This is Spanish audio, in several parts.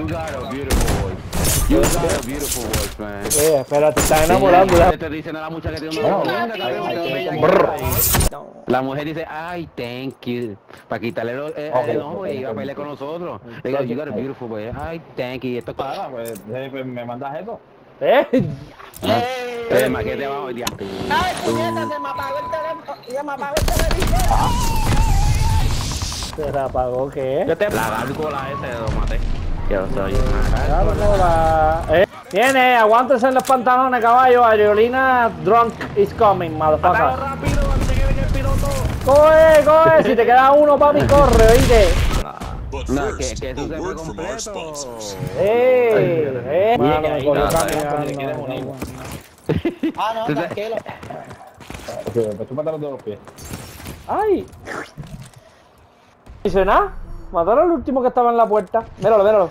You got a beautiful voice. You got a beautiful voice, man. Espérate, estás enamorando. Te dicen a la muchacha que tiene una linda, la mujer dice, ay, thank you. Para quitarle el enojo y iba a pelear con nosotros. Le digo, you got a beautiful voice. Ay, thank you. Y esto Para, pues, me mandas eso. Maquete abajo el día. Ay, puñeta, se me apagó el teléfono. Se me apagó el televisor. ¿Se la apagó qué? La gárgola ese lo maté. Que lo soy. Viene, aguántese en los pantalones, caballo. Aerolina drunk is coming, motherfucker. Rápido antes que venga el piloto. Coge, si te queda uno, papi, corre, oíste. No, que eso se fue completo. Ah, no, tranquilo. Me chúpate los de los pies. Ay. Dice nada. Mataron al último que estaba en la puerta. Míralo, míralo.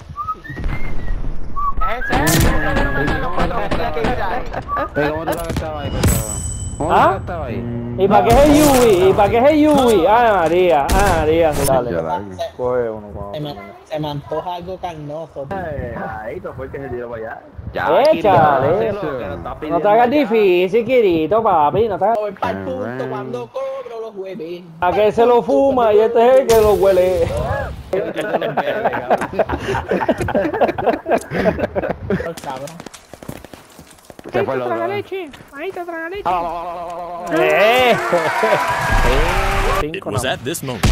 ¿Cómo tú sabes que estaba ahí? ¿Ah? Estaba ahí? ¿Y para qué es el Yubi? ¿Y para qué es el Yubi? Ay, María, dale. Coge uno, Se me antoja algo carnoso. Ahí, tú fue el que se tiró para allá. Échale eso. No te hagas difícil, querido, papi. No te hagas... Voy para el punto cuando cobro los jueves. A que se lo fuma y este es el que lo huele. Cabrón. Se fue el otro. leche. Ahí te traga leche. It was at this moment.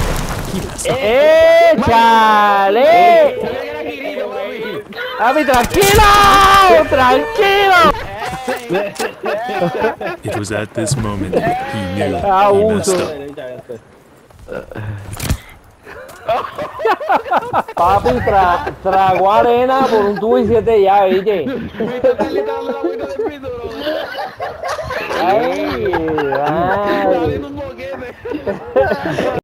¡Échale! ¡Papi, tranquilo! It was at this moment he knew he Abuso. messed up. Papi, tragó arena por un tubo y 7 llaves, ¿viste? Ay,